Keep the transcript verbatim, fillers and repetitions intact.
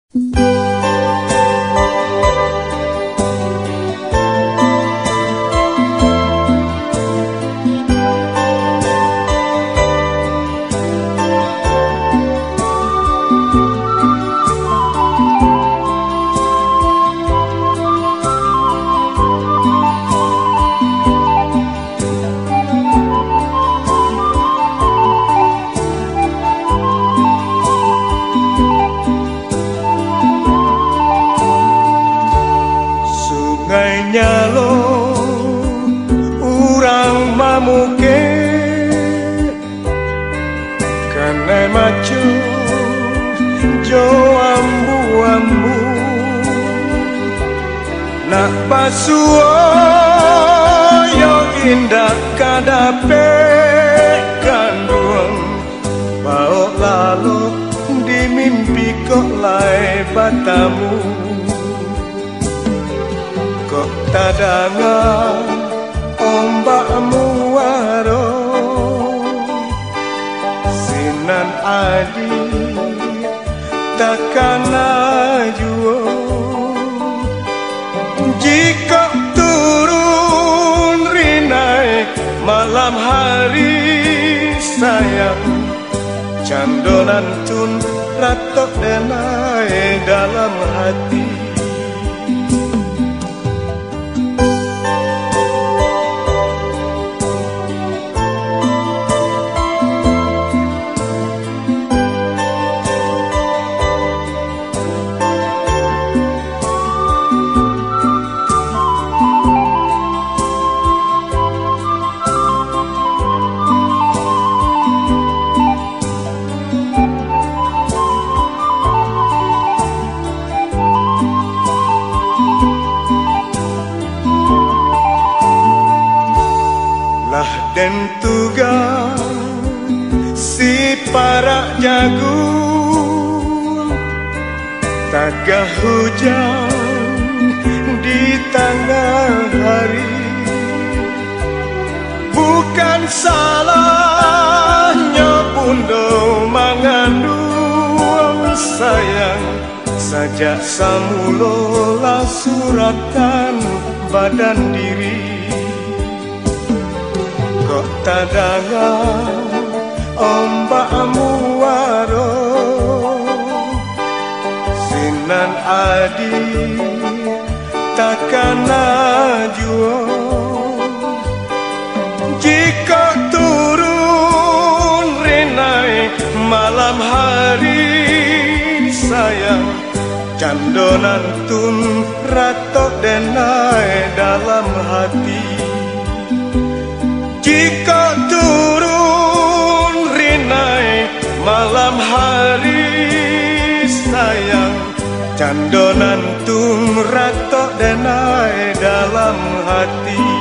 Nyalo urang mamuke kene macu jo ambu-ambu nak basuo yo indah kadape kanduang bau lalu di mimpi kok lai batamu kok tadangan ombakmu waro sinan adi takkan ajuo jika turun rinai malam hari sayang candonan tun ratok denai dalam hati. Dan tugas si para jagung tagah hujan di tengah hari bukan salahnya bundo mengandung sayang sajak samulola suratan badan diri kok tadangan ombakmu waro sinan adi takkan ajuo jika turun rinai malam hari sayang candonan tun ratok denai dalam hati. Jika turun rinai malam hari sayang candonan tun ratok denai dalam hati.